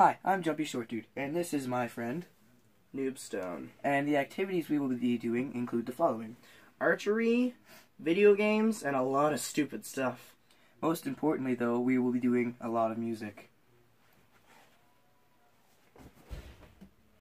Hi, I'm Jumpy Short Dude, and this is my friend, Noobstone. and the activities we will be doing include the following. Archery, video games, and a lot of stupid stuff. Most importantly, though, we will be doing a lot of music.